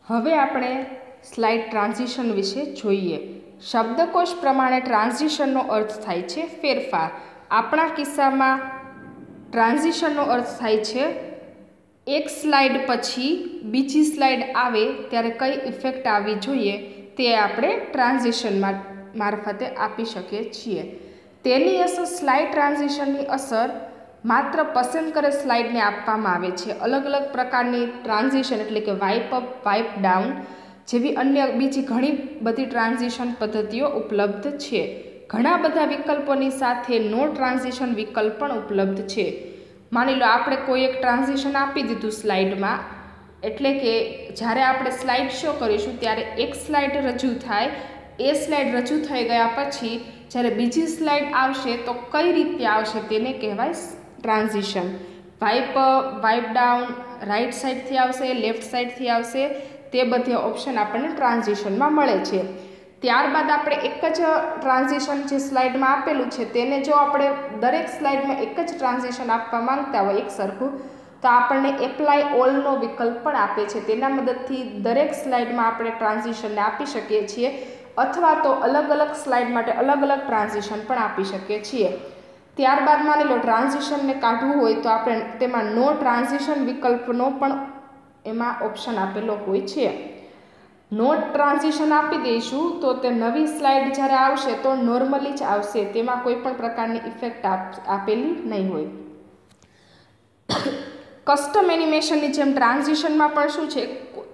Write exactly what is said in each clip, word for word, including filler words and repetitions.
હવે આપણે slide transition વિશે જોઈએ। શબ્દકોશ પ્રમાણે ટ્રાન્ઝિશનનો અર્થ થાય છે ફેરફાર। આપણા કિસ્સામાં ટ્રાન્ઝિશનનો અર્થ થાય છે એક સ્લાઇડ પછી બીજી સ્લાઇડ આવે ત્યારે કઈ ઇફેક્ટ આવવી જોઈએ તે આપણે ટ્રાન્ઝિશન મારફતે આપી શકીએ છીએ। તેની અસર સ્લાઇડ ટ્રાન્ઝિશનની અસર માત્ર પસંદ કરેલ સ્લાઇડને આપવામાં આવે છે। અલગ અલગ પ્રકારની ટ્રાન્ઝિશન એટલે કે વાઇપ અપ, વાઇપ ડાઉન જેવી અન્ય બીજી ઘણી બધી ટ્રાન્ઝિશન પદ્ધતિઓ ઉપલબ્ધ છે। ઘણા બધા વિકલ્પોની સાથે નો ટ્રાન્ઝિશન વિકલ્પ પણ ઉપલબ્ધ છે। માની લો આપણે કોઈ એક ટ્રાન્ઝિશન આપી દીધું સ્લાઇડમાં, એટલે કે જ્યારે આપણે સ્લાઇડ શો કરીશું ત્યારે એક સ્લાઇડ રજૂ થાય, એ સ્લાઇડ રજૂ થઈ ગયા પછી જ્યારે બીજી સ્લાઇડ આવશે તો કઈ રીતે આવશે તેને કહેવાય transition. Wipe up, wipe down, right સાઈડથી આવશે, લેફ્ટ સાઈડથી આવશે, તે બધા ઓપ્શન આપણને ટ્રાન્ઝિશનમાં મળે છે। ત્યારબાદ આપણે એક જ ટ્રાન્ઝિશન જે સ્લાઇડમાં આપેલું છે તેને જો આપણે દરેક સ્લાઇડમાં એક જ ટ્રાન્ઝિશન આપવા માંગતા હોય એક સરખું, તો આપણને એપ્લાય ઓલનો વિકલ્પ પણ આપે છે। તેના મદદથી દરેક સ્લાઇડમાં આપણે ટ્રાન્ઝિશનને આપી શકીએ છીએ અથવા તો અલગ અલગ સ્લાઇડ માટે અલગ અલગ ટ્રાન્ઝિશન પણ આપી શકીએ છીએ। ત્યારબાદ માની લો ટ્રાન્ઝિશનને કાઢવું હોય તો આપણે તેમાં નો ટ્રાન્ઝિશન વિકલ્પનો પણ એમાં ઓપ્શન આપેલો હોય છે। નો ટ્રાન્ઝિશન આપી દઈશું તો તે નવી સ્લાઇડ જ્યારે આવશે તો નોર્મલી જ આવશે, તેમાં કોઈ પણ પ્રકારની ઇફેક્ટ આપેલી નહીં હોય। કસ્ટમ એનિમેશનની જેમ ટ્રાન્ઝિશનમાં પણ શું છે,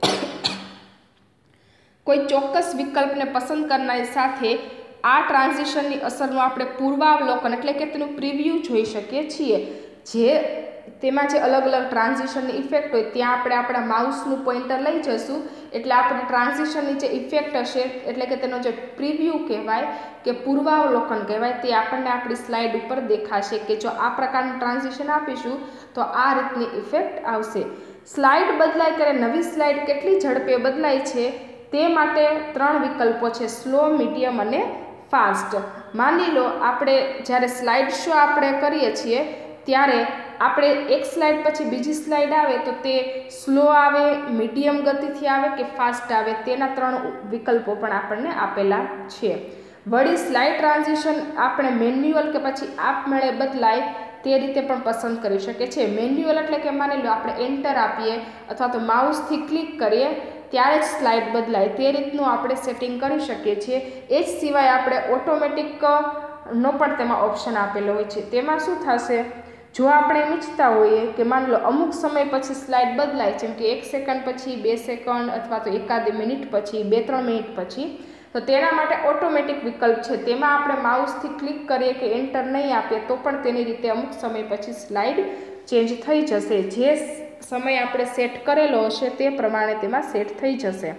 કોઈ ચોક્કસ વિકલ્પને પસંદ કરનારની સાથે આ ટ્રાન્ઝિશનની અસરનું આપણે પૂર્વાવલોકન એટલે કે તેનું પ્રિવ્યૂ જોઈ શકીએ છીએ। જે તેમાં જે અલગ અલગ ટ્રાન્ઝિશનની ઇફેક્ટ હોય ત્યાં આપણે આપણા માઉસનું પોઇન્ટર લઈ જશું એટલે આપણે ટ્રાન્ઝિશનની જે ઇફેક્ટ હશે એટલે કે તેનો જે પ્રિવ્યૂ કહેવાય કે પૂર્વાવલોકન કહેવાય તે આપણને આપણી સ્લાઇડ ઉપર દેખાશે કે જો આ પ્રકારનું ટ્રાન્ઝિશન આપીશું તો આ રીતની ઇફેક્ટ આવશે। સ્લાઇડ બદલાય ત્યારે નવી સ્લાઇડ કેટલી ઝડપે બદલાય છે તે માટે ત્રણ વિકલ્પો છે, સ્લો, મીડિયમ અને ફાસ્ટ। માની લો આપણે જ્યારે સ્લાઇડ શો આપણે કરીએ છીએ ત્યારે આપણે એક સ્લાઇડ પછી બીજી સ્લાઇડ આવે તો તે સ્લો આવે, મીડિયમ ગતિથી આવે કે ફાસ્ટ આવે, તેના ત્રણ વિકલ્પો પણ આપણને આપેલા છે। વળી સ્લાઇડ ટ્રાન્ઝિશન આપણે મેન્યુઅલ કે પછી આપમેળે બદલાય તે રીતે પણ પસંદ કરી શકીએ છીએ। મેન્યુઅલ એટલે કે માની લો આપણે એન્ટર આપીએ અથવા તો માઉસથી ક્લિક કરીએ ત્યારે જ સ્લાઇડ બદલાય તે રીતનું આપણે સેટિંગ કરી શકીએ છીએ। એ જ સિવાય આપણે ઓટોમેટિકનો પણ તેમાં ઓપ્શન આપેલો હોય છે। તેમાં શું થશે, જો આપણે એમ ઈચ્છતા હોઈએ કે માની લો અમુક સમય પછી સ્લાઇડ બદલાય, જેમ કે એક સેકન્ડ પછી, બે સેકન્ડ અથવા તો એકાદ મિનિટ પછી, બે ત્રણ મિનિટ પછી, તો તેના માટે ઓટોમેટિક વિકલ્પ છે, તેમાં આપણે માઉસથી ક્લિક કરીએ કે એન્ટર નહીં આપીએ તો પણ તેની રીતે અમુક સમય પછી સ્લાઇડ ચેન્જ થઈ જશે। જે સમય આપણે સેટ કરેલો હશે તે પ્રમાણે તેમાં સેટ થઈ જશે।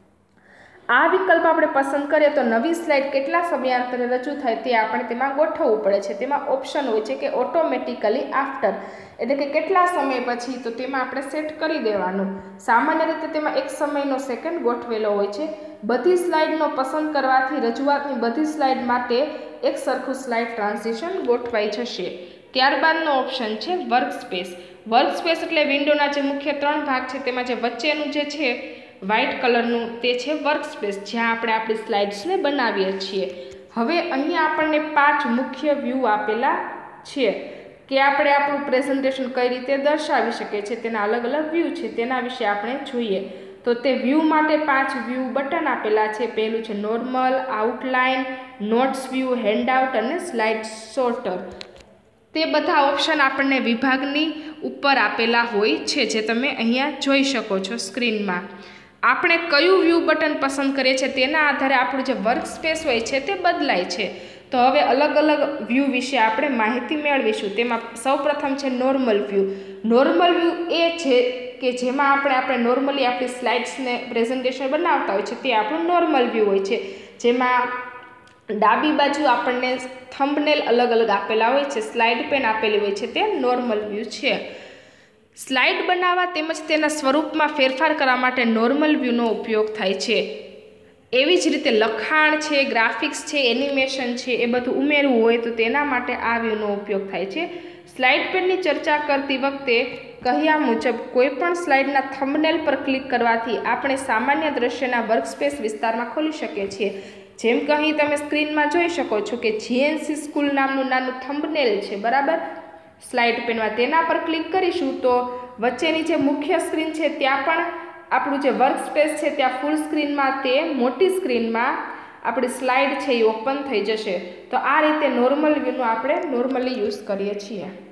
આ વિકલ્પ આપણે પસંદ કરીએ તો નવી સ્લાઇડ કેટલા સમયાંતરે રજૂ થાય તે આપણે તેમાં ગોઠવવું પડે છે। તેમાં ઓપ્શન હોય છે કે ઓટોમેટિકલી આફ્ટર એટલે કે કેટલા સમય પછી, તો તેમાં આપણે સેટ કરી દેવાનું। સામાન્ય રીતે તેમાં એક સમયનો સેકન્ડ ગોઠવેલો હોય છે। બધી સ્લાઇડનો પસંદ કરવાથી રજૂઆતની બધી સ્લાઇડ માટે એક સરખું સ્લાઇડ ટ્રાન્ઝિશન ગોઠવાઈ જશે। ત્યારબાદનો ઓપ્શન છે વર્કસ્પેસ। વર્કસ્પેસ એટલે વિન્ડોના જે મુખ્ય ત્રણ ભાગ છે તેમાં જે વચ્ચેનું જે છે વ્હાઇટ કલરનું તે છે વર્કસ્પેસ, જ્યાં આપણે આપણી સ્લાઇડ્સને બનાવીએ છીએ। હવે અહીંયા આપણને પાંચ મુખ્ય વ્યૂ આપેલા છે કે આપણે આપણું પ્રેઝન્ટેશન કઈ રીતે દર્શાવી શકીએ છીએ, તેના અલગ અલગ વ્યૂ છે, તેના વિશે આપણે જોઈએ। તો તે વ્યૂ માટે પાંચ વ્યૂ બટન આપેલા છે। પહેલું છે normal, outline, notes view, handout અને સ્લાઇડ સોર્ટર। તે બધા ઓપ્શન આપણને વિભાગની ઉપર આપેલા હોય છે, જે તમે અહીંયા જોઈ શકો છો સ્ક્રીનમાં। આપણે કયું વ્યૂ બટન પસંદ કરીએ છીએ તેના આધારે આપણું જે વર્કસ્પેસ હોય છે તે બદલાય છે। તો હવે અલગ અલગ વ્યૂ વિશે આપણે માહિતી મેળવીશું। તેમાં સૌપ્રથમ છે નોર્મલ વ્યૂ। નોર્મલ વ્યૂ એ છે કે જેમાં આપણે આપણે નોર્મલી આપણી સ્લાઇડ્સને પ્રેઝન્ટેશન બનાવતા હોય છે તે આપણું નોર્મલ વ્યૂ હોય છે, જેમાં ડાબી બાજુ આપણને થંબનેલ અલગ અલગ આપેલા હોય છે, સ્લાઇડ પેન આપેલી હોય છે, તે નોર્મલ વ્યૂ છે। સ્લાઇડ બનાવવા તેમજ તેના સ્વરૂપમાં ફેરફાર કરવા માટે નોર્મલ વ્યૂનો ઉપયોગ થાય છે। એવી જ રીતે લખાણ છે, ગ્રાફિક્સ છે, એનિમેશન છે, એ બધું ઉમેરવું હોય તો તેના માટે આ વ્યૂનો ઉપયોગ થાય છે। સ્લાઇડ પેનની ચર્ચા કરતી વખતે કહ્યા મુજબ કોઈપણ સ્લાઇડના થંબનેલ પર ક્લિક કરવાથી આપણે સામાન્ય દ્રશ્યના વર્કસ્પેસ વિસ્તારમાં ખોલી શકીએ છીએ। જેમ કે અહીં તમે સ્ક્રીનમાં જોઈ શકો છો કે જીએનસી સ્કૂલ નામનું નાનું થંબનેલ છે, બરાબર, સ્લાઇડ પેનમાં તેના પર ક્લિક કરીશું તો વચ્ચેની જે મુખ્ય સ્ક્રીન છે ત્યાં પણ આપણું જે વર્કસ્પેસ છે ત્યાં ફૂલ સ્ક્રીનમાં તે મોટી સ્ક્રીનમાં આપણી સ્લાઇડ છે એ ઓપન થઈ જશે। તો આ રીતે નોર્મલ વ્યૂનો આપણે નોર્મલી યુઝ કરીએ છીએ।